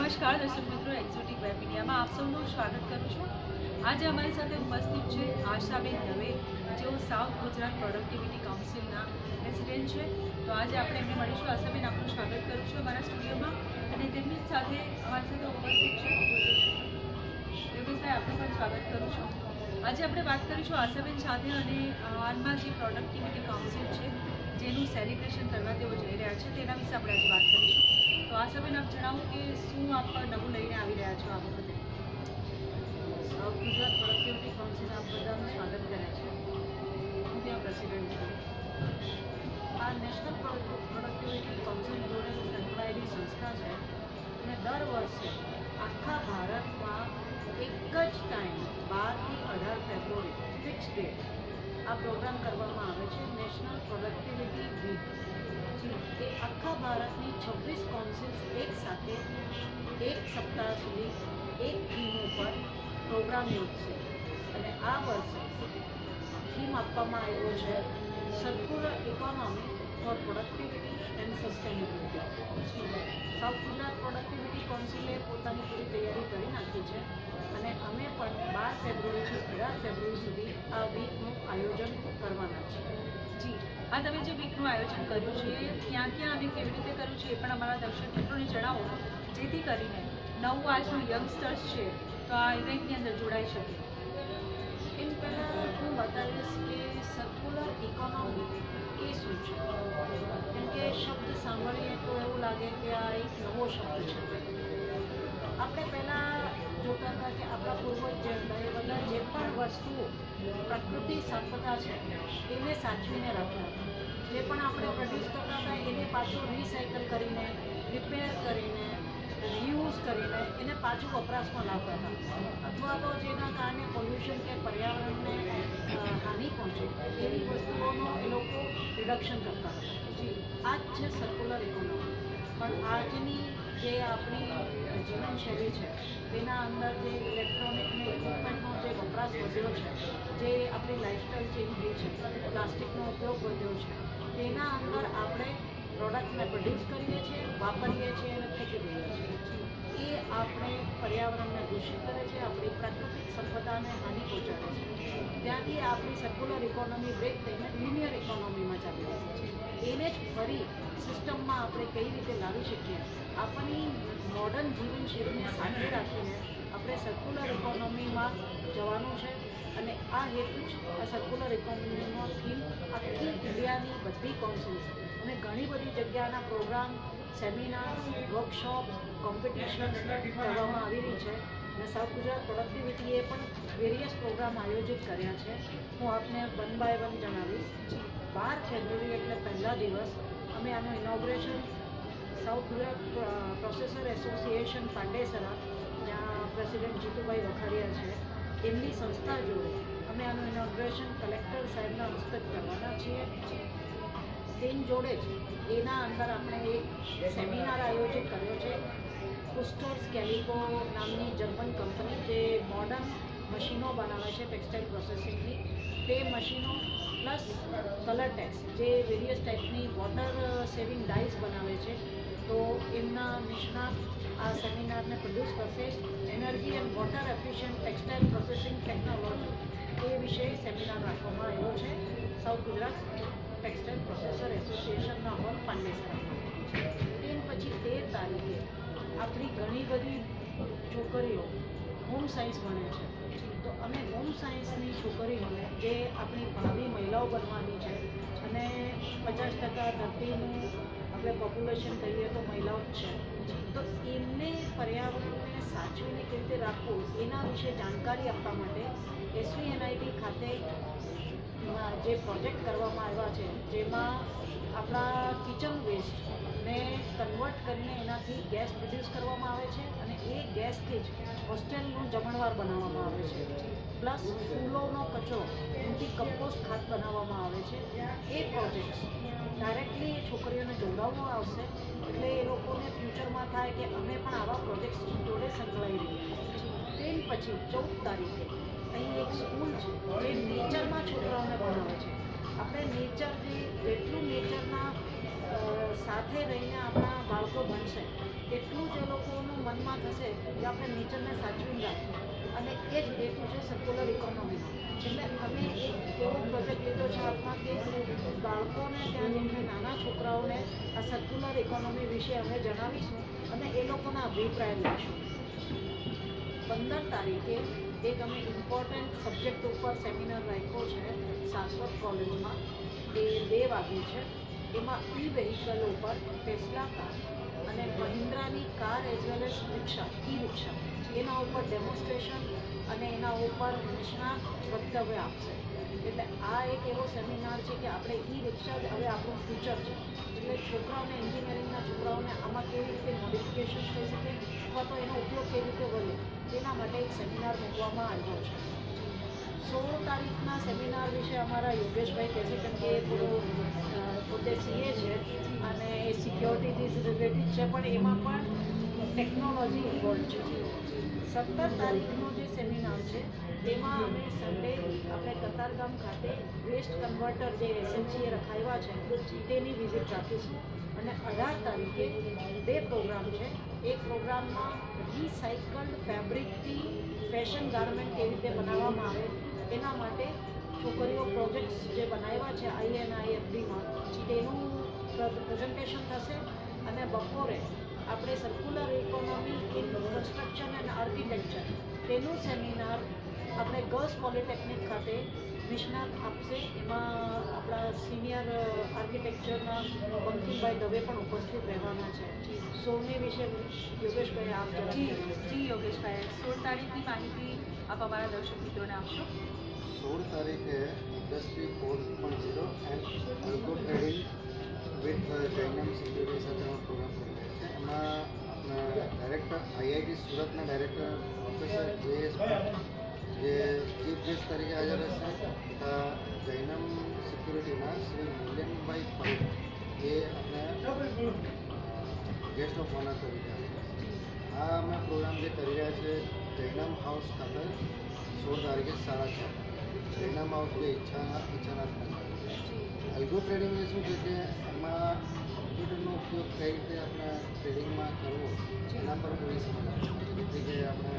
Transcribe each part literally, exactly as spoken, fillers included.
નમસ્કાર દર્શક મિત્રો, એક્ઝોટિક વેબ મીડિયામાં આપ સૌનું સ્વાગત કરું છું। આજે અમારી સાથે ઉપસ્થિત છે આશાબેન દવે, જેઓ સાઉથ ગુજરાત પ્રોડક્ટિવિટી કાઉન્સિલના પ્રેસિડેન્ટ છે। તો આજે આપણે એમને મળીશું। આશાબેન, આપનું સ્વાગત કરું છું અમારા સ્ટુડિયોમાં અને તેમની સાથે અમારી સાથે ઉપસ્થિત છે યોગેશભાઈ, આપનું પણ સ્વાગત કરું છું। આજે આપણે વાત કરીશું આશાબેન સાથે અને હાલમાં જે પ્રોડક્ટિવિટી કાઉન્સિલ છે જેનું સેલિબ્રેશન કરવા તેઓ જઈ રહ્યા છે તેના વિશે આપણે આજે વાત કરીશું। તો આશાબેન, આપ જણાવો કે શું આપ નવું લઈને આવી રહ્યા છો આ વખતે? સાઉથ ગુજરાત પ્રોડક્ટિવિટી કાઉન્સિલ આપ બધાનું સ્વાગત કરે છે। હું ત્યાં પ્રેસિડેન્ટ છું। આ નેશનલ પ્રોડક્ટિવિટી કાઉન્સિલ જોડે સંકળાયેલી સંસ્થા છે અને દર વર્ષે આખા ભારતમાં એક જ ટાઈમ બારથી અઢાર ફેબ્રુઆરી ફિક્સ ડેટ આ પ્રોગ્રામ કરવામાં આવે છે, નેશનલ પ્રોડક્ટિવિટી વીક। એ આખા ભારતની છવ્વીસ કાઉન્સિલ્સ એક સાથે એક સપ્તાહ સુધી એક થીમ ઉપર પ્રોગ્રામ યોજશે અને આ વર્ષે થીમ આપવામાં આવ્યો છે circular economy for productivity and sustainability. South Gujarat productivity કાઉન્સિલે પોતાની પૂરી તૈયારી કરી નાખી છે અને અમે પણ બાર ફેબ્રુઆરીથી અઢાર ફેબ્રુઆરી સુધી આ વીકનું આયોજન કરવાના છીએ। જી, આ તમે જે વીકનું આયોજન કર્યું છે ક્યાં ક્યાં અને કેવી રીતે કર્યું છે એ પણ અમારા દર્શક મિત્રોને જણાવો, જેથી કરીને નવું આજનું યંગસ્ટર્સ છે તો આ ઇવેન્ટની અંદર જોડાઈ શકે। એમ પહેલાં હું બતાવીશ કે સર્ક્યુલર ઇકોનોમી એ શું છે, કેમ કે શબ્દ સાંભળીએ તો એવું લાગે કે આ એક નવો શબ્દ છે। આપણે પહેલાં જોતા હતા કે આપણા પૂર્વજ જે હતા એ બધા જે પણ વસ્તુઓ પ્રકૃતિ સંપદા છે એને સાચવીને રાખ્યા હતા। જે પણ આપણે પ્રોડ્યુસ કરતા હતા એને પાછું રિસાયકલ કરીને, રિપેર કરીને, રિયુઝ કરીને એને પાછું વપરાશમાં લાવતા હતા, અથવા તો જેના કારણે પોલ્યુશન કે પર્યાવરણને હાનિ પહોંચે એવી વસ્તુઓનો એ લોકો રિડક્શન કરતા હતા। આ જ છે સર્ક્યુલર ઇકોનોમી। પણ આજની જે આપણી જીવનશૈલી છે તેના અંદર જે ઇલેક્ટ્રોનિકને ઇક્વિપમેન્ટનો જે વપરાશ વધ્યો છે, જે આપણી લાઇફસ્ટાઈલ ચેન્જ થઈ છે, પ્લાસ્ટિકનો ઉપયોગ વધ્યો છે, તેના અંદર આપણે પ્રોડક્ટને પ્રોડ્યુસ કરીએ છીએ, વાપરીએ છીએ અને ફેંકી દઈએ છીએ। એ આપણે પર્યાવરણને દૂષિત કરે છે, આપણી પ્રાકૃતિક સંપદાને હાનિ પહોંચાડે છે। ત્યાંથી આપણી સર્ક્યુલર ઇકોનોમી બ્રેક થઈને લિનિયર ઇકોનોમીમાં ચાલી રહી છે। એને જ ફરી સિસ્ટમમાં આપણે કઈ રીતે લાવી શકીએ, આપણી મોડર્ન જીવનશૈલીને સાથે રાખીને આપણે સર્ક્યુલર ઇકોનોમીમાં જવાનું છે અને આ હેતુ જ આ સર્ક્યુલર ઇકોનોમીનો થીમ આખી ઇન્ડિયાની બધી કાઉન્સિલ્સ અને ઘણી બધી જગ્યાના પ્રોગ્રામ, સેમિનાર્સ, વર્કશોપ, કોમ્પિટિશન્સ કરવામાં આવી રહી છે અને સાઉથ ગુજરાત પ્રોડક્ટિવિટીએ પણ વેરિયસ પ્રોગ્રામ આયોજિત કર્યા છે। હું આપને વન બાય વન જણાવીશ। બાર ફેબ્રુઆરી એટલે પહેલા દિવસ અમે આનું inauguration south Gujarat processor association Pandesara, જ્યાં પ્રેસિડેન્ટ જીતુભાઈ વખારિયા છે, એમની સંસ્થા જોડે અમે આનું ઇનોગ્રેશન કલેક્ટર સાહેબના હસ્તક કરવાના છીએ। તેની જોડે જ એના અંદર આપણે એક સેમિનાર આયોજિત કર્યો છે। પુસ્ટર્સ કેલિકો નામની જર્મન કંપની જે મોડર્ન મશીનો બનાવે છે ટેક્સટાઇલ પ્રોસેસિંગની, તે મશીનો પ્લસ કલર ટેક્સ જે વેરિયસ ટાઈપની વોટર સેવિંગ ડાઇસ બનાવે છે, તો એમના નિષ્ણાત આ સેમિનારને પ્રોડ્યુસ કરશે। Energy and water efficient textile processing technology એ વિશે સેમિનાર રાખવામાં આવ્યો છે સાઉથ ગુજરાત ટેક્સટાઇલ પ્રોસેસર એસોસિએશનના હોલ પાંડેસરામાં। તે પછી તેર તારીખે આપણી ઘણી બધી છોકરીઓ હોમ સાયન્સ ભણે છે, તો અમે હોમ સાયન્સની છોકરીઓને જે આપણી ભાવિ મહિલાઓ બનવાની છે અને પચાસ ટકા ધરતીનું આપણે પોપ્યુલેશન કહીએ તો મહિલાઓ જ છે, તો એમને પર્યાવરણને સાચવીને કેવી રીતે રાખવું એના વિશે જાણકારી આપવા માટે એસવીએનઆઈટી ખાતે જે પ્રોજેક્ટ કરવામાં આવ્યા છે, જેમાં આપણા કિચન વેસ્ટને કન્વર્ટ કરીને એનાથી ગેસ પ્રોડ્યુસ કરવામાં આવે છે અને એ ગેસથી જ હોસ્ટેલનું જમણવાર બનાવવામાં આવે છે, પ્લસ ફૂલોનો કચરો એનાથી કમ્પોસ્ટ ખાત બનાવવામાં આવે છે। એ પ્રોજેક્ટ્સ ડાયરેક્ટલી એ છોકરીઓને જોડાવવામાં આવશે એટલે એ લોકોને ફ્યુચરમાં થાય કે અમે પણ આવા પ્રોજેક્ટ્સ જોડે સંકળાઈ રહીએ। તે પછી ચૌદ તારીખે અહીં એક સ્કૂલ છે જે નેચરમાં છોકરાઓને ભણાવે છે। આપણે નેચરથી જેટલું નેચરના સાથે રહીને આપણા બાળકો ભણશે એટલું જ એ લોકોનું મનમાં થશે કે આપણે નેચરને સાચવીને રાખીએ, અને એ જ હેતુ છે સર્ક્યુલર ઇકોનોમીનો. એટલે અમે એક એવો પ્રોજેક્ટ લીધો છે હાથમાં કે બાળકોને ત્યાં જઈને નાના છોકરાઓને આ સર્ક્યુલર ઇકોનોમી વિશે અમે જણાવીશું અને એ લોકોના અભિપ્રાય લઈશું. પંદર તારીખે એક અમે ઇમ્પોર્ટન્ટ સબ્જેક્ટ ઉપર સેમિનાર રાખ્યો છે સાસવત કોલેજમાં. એ બે વાગે છે. એમાં ઈ વેહિકલ ઉપર ટેસ્લા કાર અને મહિન્દ્રાની car as well as rickshaw, E rickshaw, એના ઉપર ડેમોન્સ્ટ્રેશન અને એના ઉપર નિષ્ણાત વક્તવ્ય આપશે. એટલે આ એક એવો સેમિનાર છે કે આપણે ઈ રિક્ષા જ હવે આપણું ફ્યુચર છે. એટલે છોકરાઓને, એન્જિનિયરિંગના છોકરાઓને આમાં કેવી રીતે મોડિફિકેશન થઈ શકે અથવા તો એનો ઉપયોગ કેવી રીતે વધે તેના માટે એક સેમિનાર મૂકવામાં આવ્યો છે. સોળ તારીખના સેમિનાર વિશે અમારા યોગેશભાઈ કહેશે, કેમ કે એ થોડો પોતે સીએ છે અને એ સિક્યોરિટીથી રિલેટેડ છે, પણ એમાં પણ ટેકનોલોજી ઇન્વોલ્વ છે. સત્તર તારીખનો જે સેમિનાર છે તેમાં અમે સન્ડે આપણે કતારગામ ખાતે વેસ્ટ કન્વર્ટર જે એસએમસીએ રખાવ્યા છે તેની વિઝિટ રાખીશું. અને અઢાર તારીખે બે પ્રોગ્રામ છે. એક પ્રોગ્રામમાં રિસાયકલ્ડ ફેબ્રિકથી ફેશન ગાર્મેન્ટ કેવી રીતે બનાવવામાં આવે એના માટે છોકરીઓ પ્રોજેક્ટ્સ જે બનાવ્યા છે આઈએનઆઈએફડીમાં તેનું પ્રેઝન્ટેશન થશે. અને બપોરે આપણે circular economy in construction and architecture તેનું સેમિનાર આપણે ગર્લ્સ પોલિટેકનિક ખાતે નિષ્ણાત આપશે. એમાં આપણા સિનિયર આર્કિટેક્ચરના બંકિમભાઈ દવે પણ ઉપસ્થિત રહેવાના છે. સોળમી વિશે યોગેશભાઈ આપ જી જી યોગેશભાઈ, સોળ તારીખની માહિતી આપ અમારા દર્શક મિત્રોને આપશો. સોળ તારીખે industry four point zero and algo trading with Jainam security સાથેનો પ્રોગ્રામ કરી રહ્યા છે. એમાં આપણા ડાયરેક્ટર આઈઆઈટી સુરતના ડાયરેક્ટર પ્રોફેસર જે જે ચીફ ગેસ્ટ તરીકે હાજર રહેશે તથા જૈનમ સિક્યુરિટીના શ્રી મુલ્યનભાઈ પટેલ એ આપણે ગેસ્ટ ઓફ ઓનર તરીકે હાજર રહેશે. આ અમે પ્રોગ્રામ જે કરી રહ્યા છે જૈનમ હાઉસ ખાતે સોળ તારીખે સાડા ચાર જૈનમ હાઉસ જે ઈચ્છા ઈચ્છાનાથ અલ્ગો ટ્રેડિંગ એ શું છે કે એમાં કોમ્પ્યુટરનો ઉપયોગ કઈ રીતે આપણે ટ્રેડિંગમાં કરવો એના પર પૂરી સમજ આપશે. જેથી કે આપણે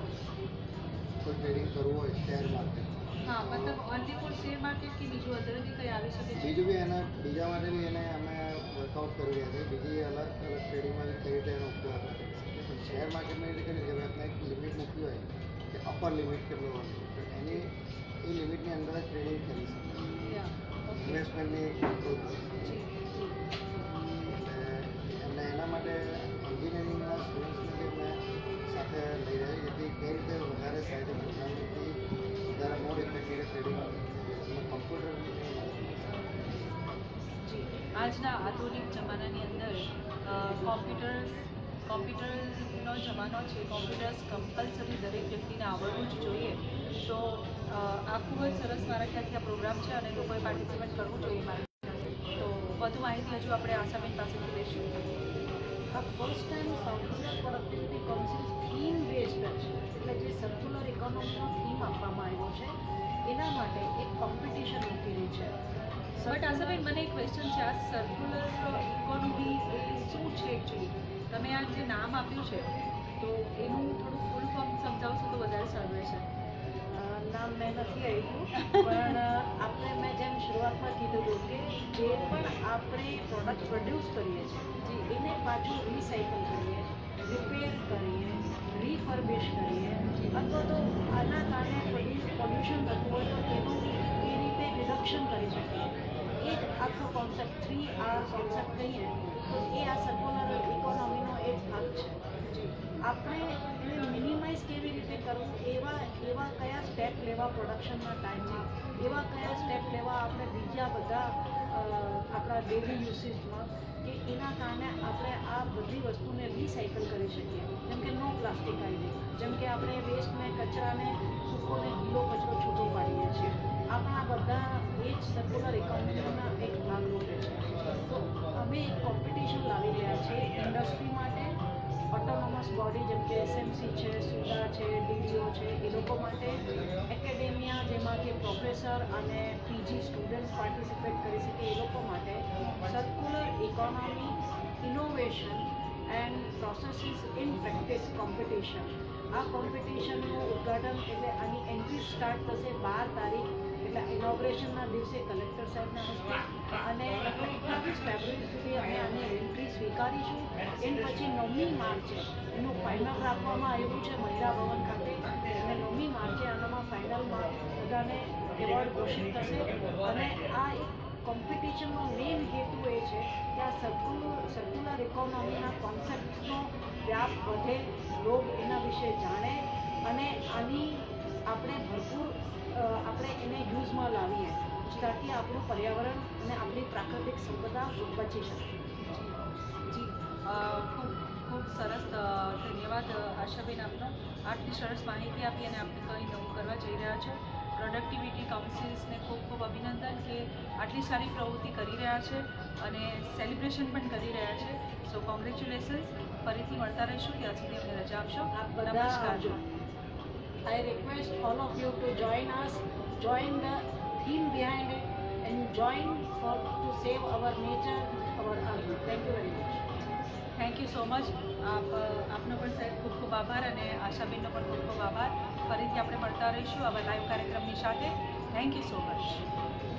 કોઈ ટ્રેડિંગ કરવું હોય શેર માર્કેટ, હા, મતલબ ઓનલી ફોર શેર માર્કેટ કે બીજું અદર બી કંઈ આવી શકે છે? બીજું બી એના બીજા માટે બી એને અમે વર્કઆઉટ કરી રહ્યા છીએ. બીજી અલગ અલગ ટ્રેડિંગમાં બી કઈ રીતે એનો ઉપયોગ આપણે કરી શકીએ. પણ શેર માર્કેટમાં એ રીતે કરી શકીએ આપણે એક લિમિટ મૂકી હોય કે અપર લિમિટ કેટલો હોય તો એની એ લિમિટની અંદર જ ટ્રેડિંગ કરી શકીએ. ઇન્વેસ્ટમેન્ટની કંટ્રોલ કરી શકીએ. એટલે એમને એના માટે એન્જિનિયરિંગના સ્ટુડન્ટ્સને બી અમે સાથે લઈ રહ્યા જેથી કઈ રીતે વધારે સારી પ્રોગ્રામિંગથી વધારે મોર ઇફેક્ટિવ ટ્રેડિંગ કમ્પ્યુટર આજના આધુનિક જમાનાની અંદર કોમ્પ્યુટર્સ કોમ્પ્યુટરનો જમાનો છે. કોમ્પ્યુટર્સ કમ્પલસરી દરેક વ્યક્તિને આવડવું જ જોઈએ. તો આ ખૂબ જ સરસ મારા ખ્યાલથી આ પ્રોગ્રામ છે અને લોકોએ પાર્ટિસિપેટ કરવું જોઈએ મારી સાથે. તો વધુ માહિતી હજુ આપણે આશાબેન પાસેથી લઈશું. આ first time circular productivity council theme based છે. એટલે જે સર્ક્યુલર ઇકોનોમીનો થીમ આપવામાં આવ્યો છે એના માટે એક કોમ્પિટિશન મૂકેલી છે. બટ આશાબેન, મને એક ક્વેશ્ચન છે. આ સર્ક્યુલર ઇકોનોમી એ શું છે એકચ્યુઅલી? તમે આ જે નામ આપ્યું છે તો એનું થોડું ફૂલ ફોર્મ સમજાવશો તો વધારે સારું રહેશે. નામ મેં નથી આવ્યું, પણ આપણે મેં જેમ શરૂઆતમાં કીધું હતું કે જે પણ આપણે પ્રોડક્ટ પ્રોડ્યુસ કરીએ છીએ એને પાછું રિસાયકલ કરીએ, રિપેર કરીએ, રિફર્બિશ કરીએ અથવા તો આના કારણે પોલ્યુશન થતું હોય તો તેનું એ રીતે રિડક્શન કરી શકીએ. એ જ આખો કોન્સેપ્ટ થ્રી આર કોન્સેપ્ટ કહીએ તો એ આ સર્ક્યુલર ઇકોનોમીનો એક ભાગ છે. આપણે એને મિનિમાઇઝ કેવી રીતે કરવું, એવા એવા કયા સ્ટેપ લેવા પ્રોડક્શનના ટાઈમમાં, એવા કયા સ્ટેપ લેવા આપણે બીજા બધા આપણા ડેલી યુસેજમાં કે એના કારણે આપણે આ બધી વસ્તુને રિસાયકલ કરી શકીએ. જેમ કે નો પ્લાસ્ટિક આવી, જેમ કે આપણે વેસ્ટને, કચરાને, સૂકોને ગીલો કચરો છૂટો પાડીએ છીએ. આપણા બધા એ જ સર્ક્યુલર ઇકોનોમીના એક ભાગરૂપે છે. તો અમે એક કોમ્પિટિશન લાવી રહ્યા છીએ ઇન્ડસ્ટ્રી માટે, ઓટોનોમસ બોડી જેમ કે એસએમસી છે, સુડા છે, ડીડીઓ છે, એ લોકો માટે, એકેડેમિયા જેમાં કે પ્રોફેસર અને પીજી સ્ટુડન્ટ્સ પાર્ટિસિપેટ કરી શકે એ લોકો માટે circular economy innovation and processes in practice competition. આ કોમ્પિટિશનનું ઉદ્ઘાટન એટલે આની એન્ટ્રી સ્ટાર્ટ થશે બાર તારીખ એટલે ઇનોગ્રેશનના દિવસે કલેક્ટર સાહેબના હસ્તે, અને અઠ્ઠાવીસ ફેબ્રુઆરી સુધી અમે આની એન્ટ્રી સ્વીકારીશું. એન પછી નવમી માર્ચે એનું ફાઇનલ રાખવામાં આવ્યું છે મહિલા ભવન ખાતે, અને નવમી માર્ચે આનામાં ફાઇનલમાં બધાને એવોર્ડ ઘોષિત થશે. અને આ એક કોમ્પિટિશનનો મેઇન હેતુ એ છે કે આ સર્ક્યુલર સર્ક્યુલર ઇકોનોમીના કોન્સેપ્ટનો વ્યાપ વધે, લોક એના વિશે જાણે, અને આની આપણે ભરપૂર આપણે એને યુઝમાં લાવીએ તાકી આપણું પર્યાવરણ અને આપણી પ્રાકૃતિક સંપદા બચી શકે. જી ખૂબ ખૂબ સરસ ધન્યવાદ આશાબેન આપનો. આટલી સરસ માહિતી આપી અને આપણે કંઈ નવું કરવા જઈ રહ્યા છો. પ્રોડક્ટિવિટી કાઉન્સિલ્સને ખૂબ ખૂબ અભિનંદન કે આટલી સારી પ્રવૃત્તિ કરી રહ્યા છે અને સેલિબ્રેશન પણ કરી રહ્યા છે. So congratulations. ફરીથી મળતા રહીશું, ત્યાં સુધી અમને રજા આપશો. આપ બધા નમસ્કાર. આવજો. I request all of you to join us, join the theme behind it, and join for to save our nature, our earth. Thank you very much. Thank you so much. આપ આપનો પણ સાહેબ ખૂબ ખૂબ આભાર અને આશાબેનનો પણ ખૂબ ખૂબ આભાર. ફરીથી આપણે મળતા રહીશું આવા લાઈવ કાર્યક્રમની સાથે. Thank you so much.